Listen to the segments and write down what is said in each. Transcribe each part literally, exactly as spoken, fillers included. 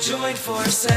join forces.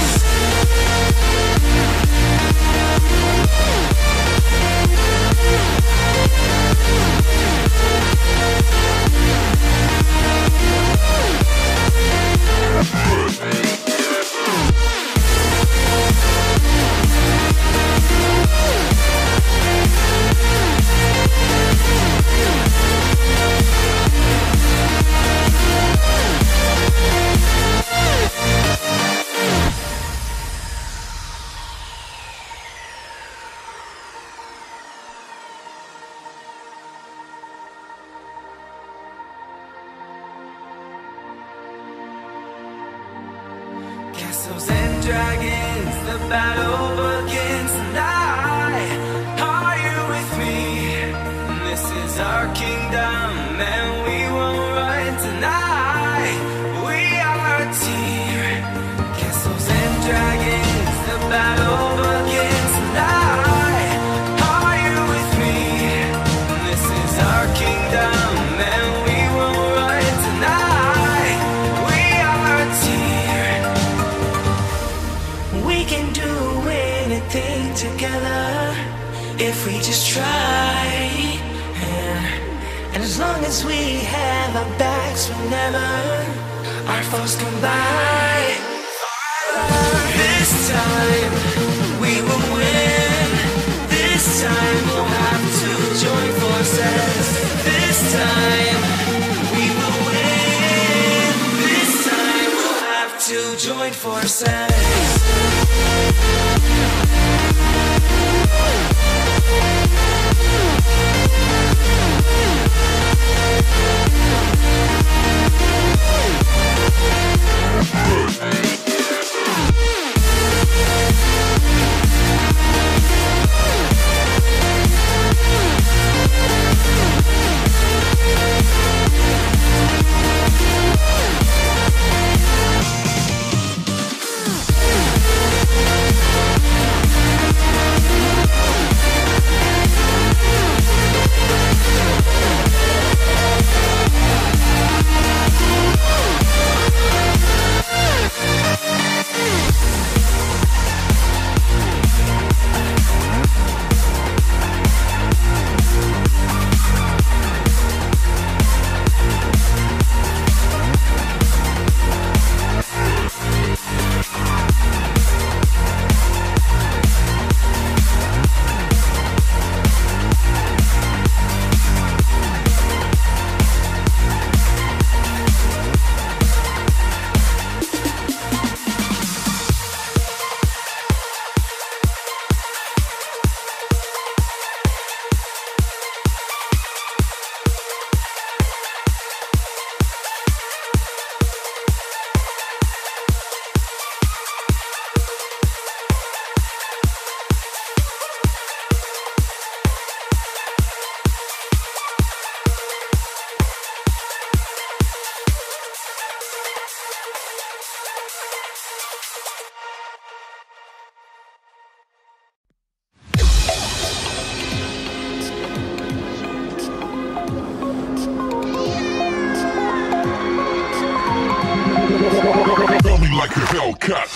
Castles and dragons, the battle begins tonight. Are you with me? This is our kingdom and we won't run tonight. We are a team. Castles and dragons, the battle begins tonight. Are you with me? This is our kingdom and we won't run tonight. We are a team. We can do anything together if we just try. Yeah. And as long as we have our backs, whenever our foes combine, this time we will win. This time we'll have to join forces. This time we will win. This time we'll have to join forces. Like a Hellcat.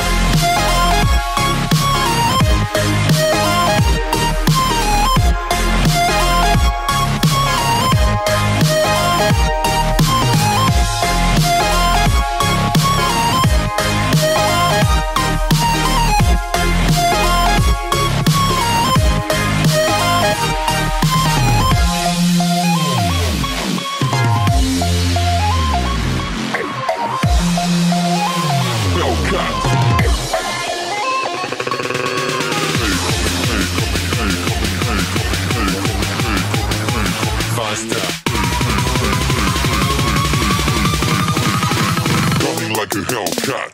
Like a Hellcat.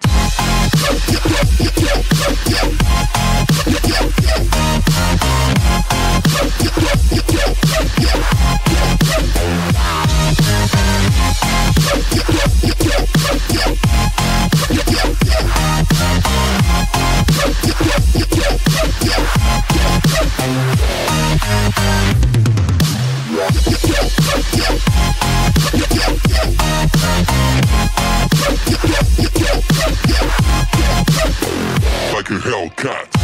Hellcat.